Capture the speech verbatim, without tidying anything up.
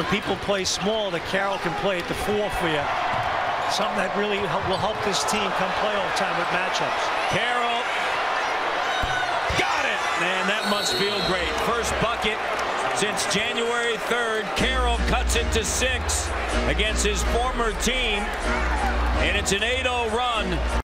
people play small, that Carroll can play at the four for you. Something that really help, will help this team come playoff time with matchups. Carroll got it, and that must feel great. First bucket since January third. Carroll cuts it to six against his former team, and it's an eight oh run.